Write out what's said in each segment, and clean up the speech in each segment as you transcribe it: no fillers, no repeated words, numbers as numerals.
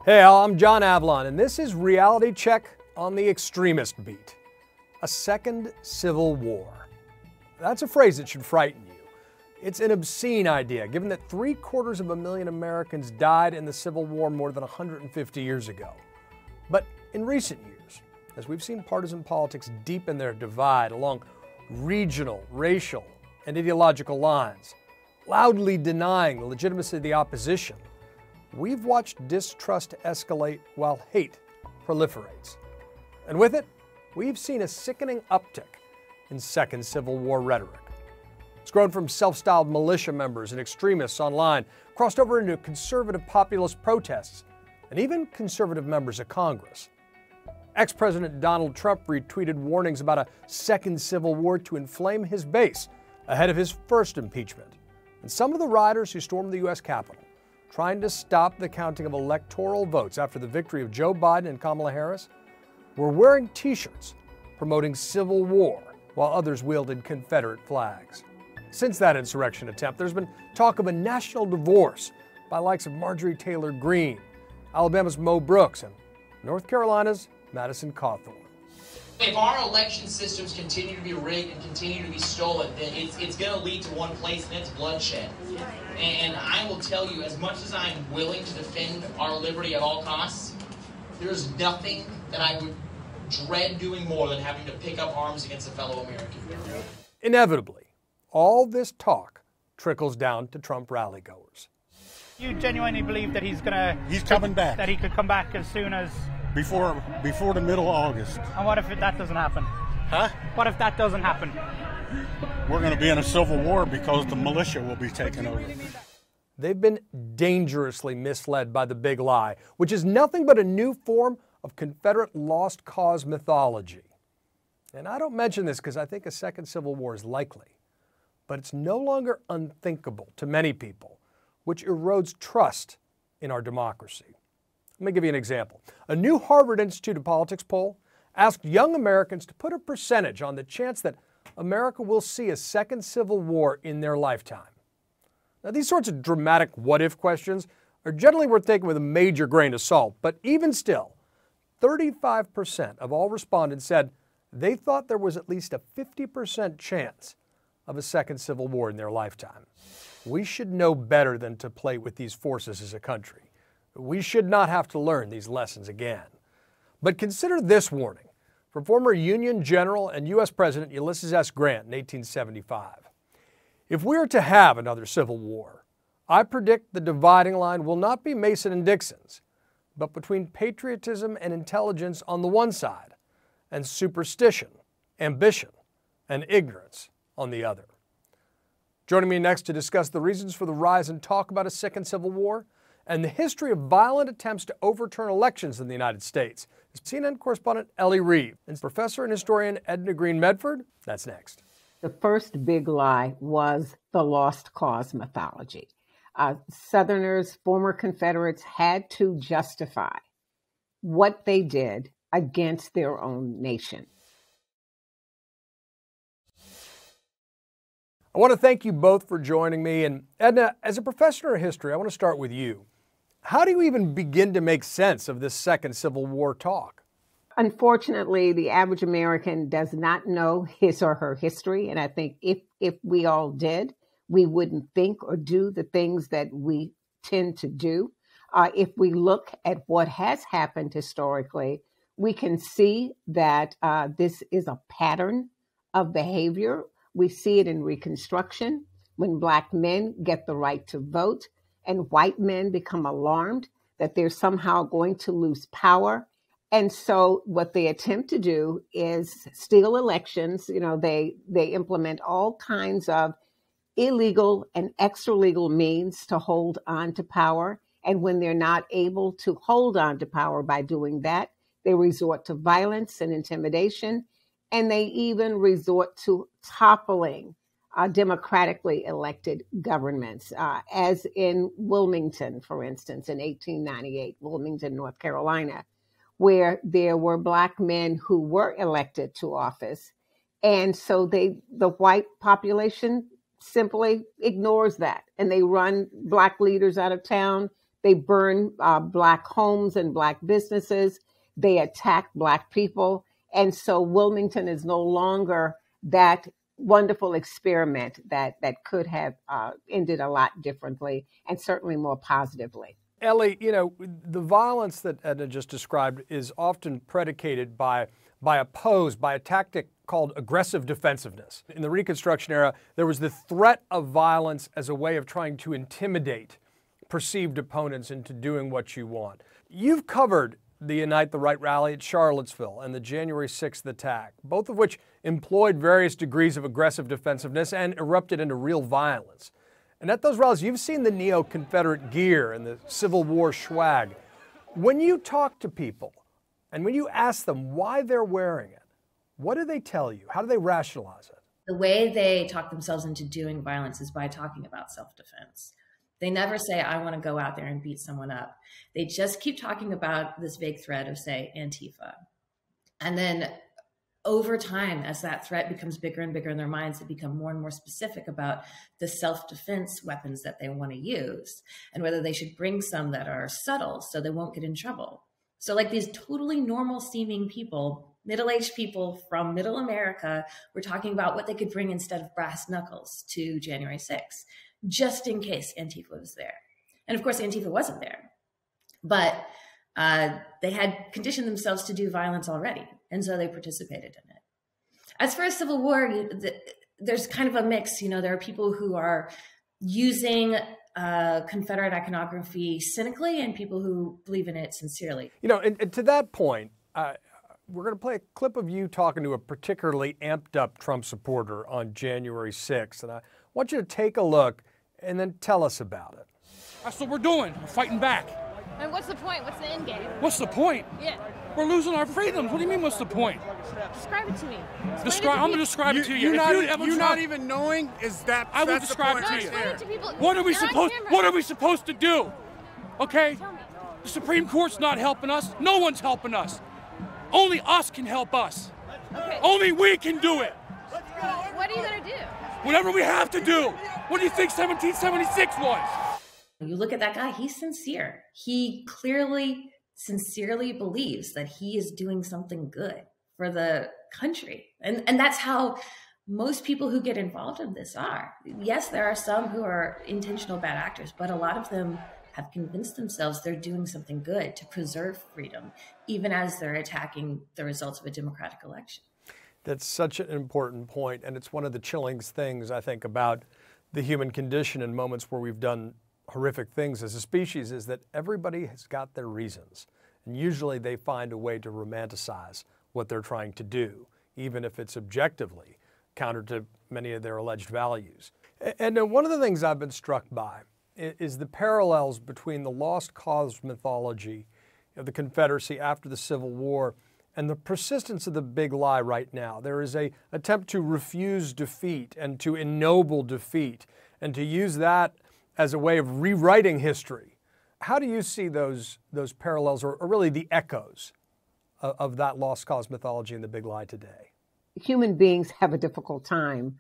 Hey, all, I'm John Avlon, and this is Reality Check on the extremist beat. A second civil war. That's a phrase that should frighten you. It's an obscene idea, given that 750,000 Americans died in the Civil War more than 150 years ago. But in recent years, as we've seen partisan politics deepen their divide along regional, racial, and ideological lines, loudly denying the legitimacy of the opposition, we've watched distrust escalate while hate proliferates. And with it, we've seen a sickening uptick in Second Civil War rhetoric. It's grown from self-styled militia members and extremists online, crossed over into conservative populist protests, and even conservative members of Congress. Ex-President Donald Trump retweeted warnings about a second civil war to inflame his base ahead of his first impeachment. And some of the rioters who stormed the U.S. Capitol, trying to stop the counting of electoral votes after the victory of Joe Biden and Kamala Harris, were wearing T-shirts promoting civil war while others wielded Confederate flags. Since that insurrection attempt, there's been talk of a national divorce by likes of Marjorie Taylor Greene, Alabama's Mo Brooks, and North Carolina's Madison Cawthorn. If our election systems continue to be rigged and continue to be stolen, then it's going to lead to one place, and it's bloodshed. And I will tell you, as much as I'm willing to defend our liberty at all costs, there's nothing that I would dread doing more than having to pick up arms against a fellow American. Inevitably, all this talk trickles down to Trump rally-goers. You genuinely believe that he's coming back. That he could come back as soon as before the middle of August. And what if that doesn't happen? Huh? What if that doesn't happen? We're going to be in a civil war because the militia will be taken over. They've been dangerously misled by the big lie, which is nothing but a new form of Confederate lost cause mythology. And I don't mention this because I think a second civil war is likely, but it's no longer unthinkable to many people, which erodes trust in our democracy. Let me give you an example. A new Harvard Institute of Politics poll asked young Americans to put a percentage on the chance that America will see a second civil war in their lifetime. Now, these sorts of dramatic what-if questions are generally worth taking with a major grain of salt, but even still, 35% of all respondents said they thought there was at least a 50% chance of a second civil war in their lifetime. We should know better than to play with these forces as a country. We should not have to learn these lessons again. But consider this warning from former Union General and U.S. President Ulysses S. Grant in 1875. If we are to have another civil war, I predict the dividing line will not be Mason and Dixon's, but between patriotism and intelligence on the one side, and superstition, ambition, and ignorance on the other. Joining me next to discuss the reasons for the rise and talk about a second civil war and the history of violent attempts to overturn elections in the United States is CNN correspondent Elle Reeve and professor and historian Edna Greene Medford. That's next. The first big lie was the lost cause mythology. Southerners, former Confederates, had to justify what they did against their own nation. I want to thank you both for joining me. And Edna, as a professor of history, I want to start with you. How do you even begin to make sense of this second Civil War talk? Unfortunately, the average American does not know his or her history. And I think if we all did, we wouldn't think or do the things that we tend to do. If we look at what has happened historically, we can see that this is a pattern of behavior. We see it in Reconstruction, when Black men get the right to vote and white men become alarmed that they're somehow going to lose power. And so what they attempt to do is steal elections. You know, they implement all kinds of illegal and extra-legal means to hold on to power. And when they're not able to hold on to power by doing that, they resort to violence and intimidation. And they even resort to toppling democratically elected governments, as in Wilmington, for instance, in 1898, Wilmington, North Carolina, where there were Black men who were elected to office. And so the white population simply ignores that. And they run Black leaders out of town They burned Black homes and Black businesses. They attacked Black people. And so Wilmington is no longer that wonderful experiment that could have ended a lot differently and certainly more positively. Elle, you know, the violence that Edna just described is often predicated by a tactic called aggressive defensiveness. In the Reconstruction era, there was the threat of violence as a way of trying to intimidate perceived opponents into doing what you want. You've covered the Unite the Right rally at Charlottesville and the January 6th attack, both of which employed various degrees of aggressive defensiveness and erupted into real violence. And at those rallies, you've seen the neo-Confederate gear and the Civil War swag. When you talk to people and when you ask them why they're wearing it, what do they tell you? How do they rationalize it? The way they talk themselves into doing violence is by talking about self-defense. They never say, I want to go out there and beat someone up. They just keep talking about this vague threat of, say, Antifa. And then over time, as that threat becomes bigger and bigger in their minds, they become more and more specific about the self-defense weapons that they want to use and whether they should bring some that are subtle so they won't get in trouble. So like these totally normal seeming people, middle-aged people from middle America, were talking about what they could bring instead of brass knuckles to January 6th, just in case Antifa was there. And of course, Antifa wasn't there, but they had conditioned themselves to do violence already. And so they participated in it. As for a Civil War, there's kind of a mix. You know, there are people who are using Confederate iconography cynically and people who believe in it sincerely. You know, and to that point, we're going to play a clip of you talking to a particularly amped up Trump supporter on January 6th. And I want you to take a look and then tell us about it. That's what we're doing. We're fighting back. And what's the point? What's the end game? What's the point? Yeah. We're losing our freedoms. What do you mean, what's the point? Describe it to me. I'm going to describe it to you. You're not even knowing is that I will describe it to you. What are we supposed to do? Okay? The Supreme Court's not helping us. No one's helping us. Only us can help us. Okay. Only we can do it. What are you going to do? Whatever we have to do. What do you think 1776 was? You look at that guy, he's sincere. He clearly, sincerely believes that he is doing something good for the country. And that's how most people who get involved in this are. Yes, there are some who are intentional bad actors, but a lot of them have convinced themselves they're doing something good to preserve freedom, even as they're attacking the results of a democratic election. That's such an important point, and it's one of the chilling things, I think, about the human condition in moments where we've done horrific things as a species, is that everybody has got their reasons. And usually they find a way to romanticize what they're trying to do, even if it's objectively counter to many of their alleged values. And one of the things I've been struck by is the parallels between the lost cause mythology of the Confederacy after the Civil War and the persistence of the big lie right now. There is an attempt to refuse defeat and to ennoble defeat and to use that as a way of rewriting history. How do you see those parallels or really the echoes of that lost cause mythology and the big lie today? Human beings have a difficult time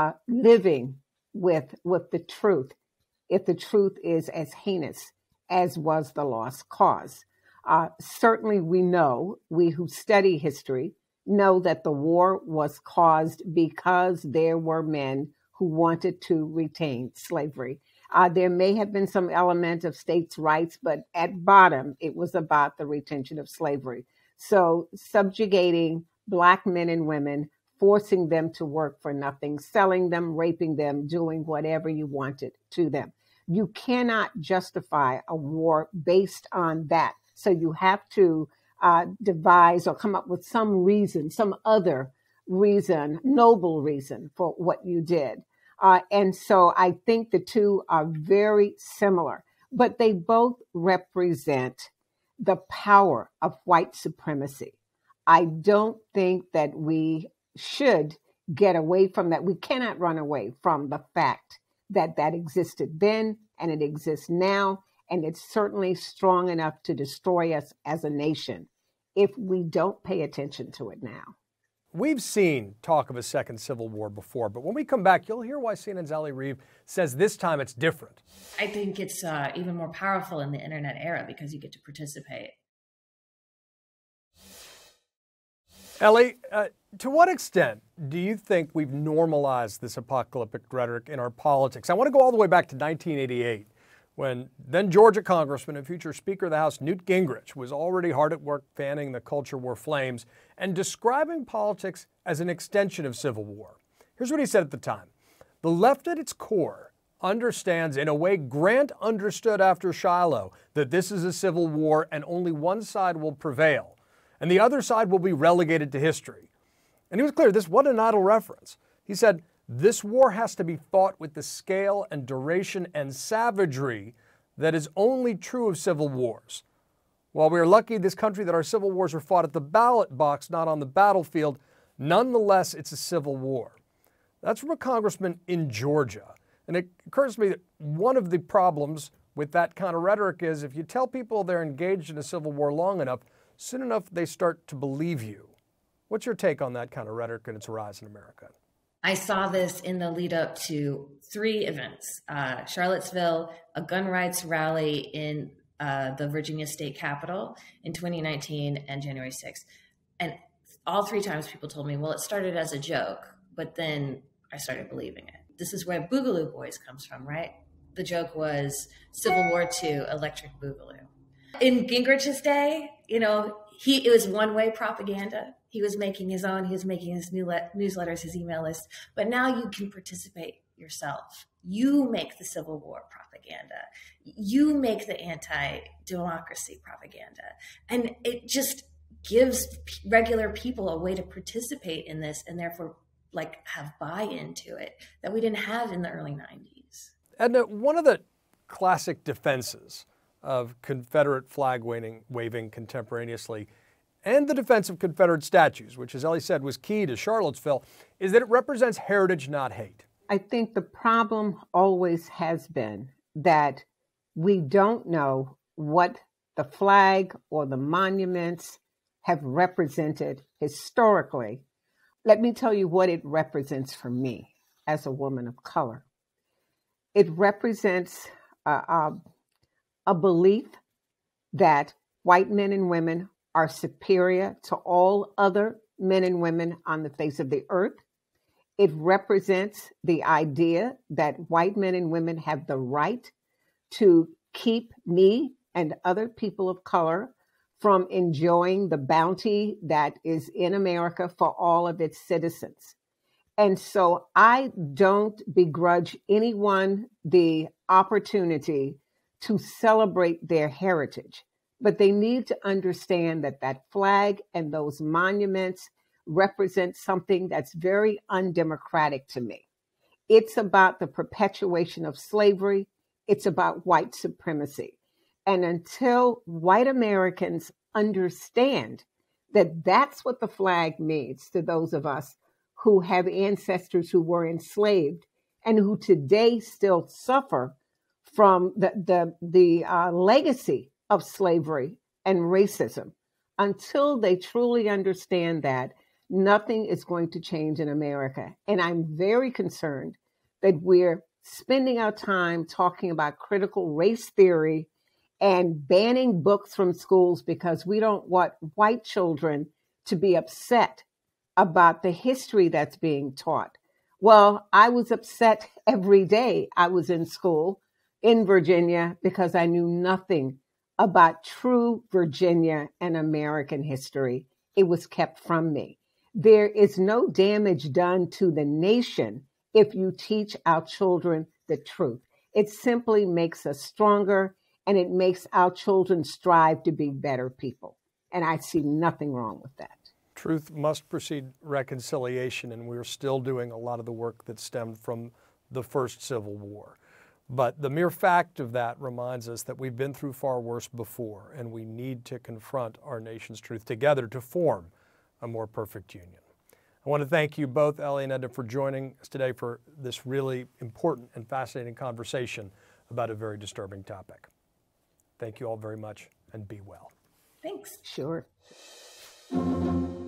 living with the truth, if the truth is as heinous as was the lost cause. Certainly we who study history know that the war was caused because there were men who wanted to retain slavery. There may have been some element of states' rights, but at bottom, it was about the retention of slavery. So subjugating Black men and women, forcing them to work for nothing, selling them, raping them, doing whatever you wanted to them. You cannot justify a war based on that. So you have to devise or come up with some reason, some other reason, noble reason for what you did. And so I think the two are very similar, but they both represent the power of white supremacy. I don't think that we should get away from that. We cannot run away from the fact that that existed then and it exists now, and it's certainly strong enough to destroy us as a nation if we don't pay attention to it now. we've seen talk of a second civil war before, but when we come back, you'll hear why CNN's Elle Reeve says this time it's different. I think it's even more powerful in the internet era because you get to participate. Elle, to what extent do you think we've normalized this apocalyptic rhetoric in our politics? I want to go all the way back to 1988, when then Georgia Congressman and future Speaker of the House Newt Gingrich was already hard at work fanning the culture war flames and describing politics as an extension of civil war. Here's what he said at the time. The left at its core understands, in a way Grant understood after Shiloh, that this is a civil war and only one side will prevail, and the other side will be relegated to history. And he was clear, this wasn't an idle reference. He said, this war has to be fought with the scale and duration and savagery that is only true of civil wars. While we are lucky in this country that our civil wars are fought at the ballot box, not on the battlefield, nonetheless, it's a civil war. That's from a congressman in Georgia. And it occurs to me that one of the problems with that kind of rhetoric is if you tell people they're engaged in a civil war long enough, soon enough they start to believe you. What's your take on that kind of rhetoric and its rise in America? I saw this in the lead up to 3 events, Charlottesville, a gun rights rally in the Virginia State Capitol in 2019, and January 6th. And all 3 times people told me, well, it started as a joke, but then I started believing it. This is where Boogaloo Boys comes from, right? The joke was Civil War II, Electric Boogaloo. In Gingrich's day, it was one-way propaganda. He was making his own. He was making his newsletters, his email list. But now you can participate yourself. You make the Civil War propaganda. You make the anti-democracy propaganda. And it just gives regular people a way to participate in this and therefore have buy-in to it that we didn't have in the early 90s. Edna, one of the classic defenses of Confederate flag waving contemporaneously and the defense of Confederate statues, which, as Elle said, was key to Charlottesville, is that it represents heritage, not hate. I think the problem always has been that we don't know what the flag or the monuments have represented historically. Let me tell you what it represents for me as a woman of color. It represents a belief that white men and women are superior to all other men and women on the face of the earth. It represents the idea that white men and women have the right to keep me and other people of color from enjoying the bounty that is in America for all of its citizens. And so I don't begrudge anyone the opportunity to celebrate their heritage, but they need to understand that that flag and those monuments represent something that's very undemocratic to me. It's about the perpetuation of slavery. It's about white supremacy. And until white Americans understand that that's what the flag means to those of us who have ancestors who were enslaved and who today still suffer from the legacy of slavery and racism, until they truly understand that, nothing is going to change in America. And I'm very concerned that we're spending our time talking about critical race theory and banning books from schools because we don't want white children to be upset about the history that's being taught. Well, I was upset every day I was in school in Virginia because I knew nothing about true Virginia and American history. It was kept from me. There is no damage done to the nation if you teach our children the truth. It simply makes us stronger, and it makes our children strive to be better people. And I see nothing wrong with that. Truth must precede reconciliation, and we're still doing a lot of the work that stemmed from the first Civil War. But the mere fact of that reminds us that we've been through far worse before, and we need to confront our nation's truth together to form a more perfect union. I want to thank you both, Elle and Edna, for joining us today for this really important and fascinating conversation about a very disturbing topic. Thank you all very much, and be well. Thanks. Sure.